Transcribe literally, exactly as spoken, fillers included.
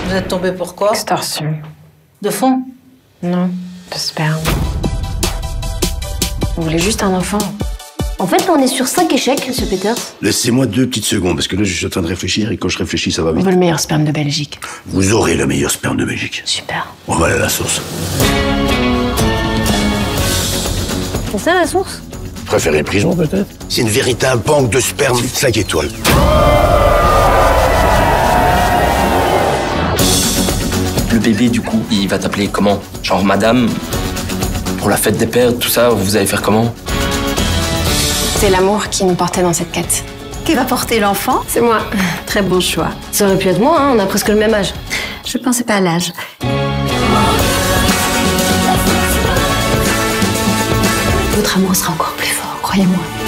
Vous êtes tombé pour quoi? Extorsion. De fond? Non, de sperme. Vous voulez juste un enfant? En fait, là, on est sur cinq échecs, monsieur Peters. Laissez-moi deux petites secondes, parce que là, je suis en train de réfléchir, et quand je réfléchis, ça va On vite. veut le meilleur sperme de Belgique. Vous aurez le meilleur sperme de Belgique. Super. On va aller à la source. C'est ça, la source? Préférez prison, peut-être? C'est une véritable banque de sperme cinq étoiles. Le bébé, du coup, il va t'appeler comment? Genre madame? Pour la fête des pères, tout ça, vous allez faire comment? C'est l'amour qui nous portait dans cette quête. Qui va porter l'enfant? C'est moi. Très bon choix. Ça aurait pu être moi, hein, on a presque le même âge. Je pensais pas à l'âge. Votre amour sera encore plus fort, croyez-moi.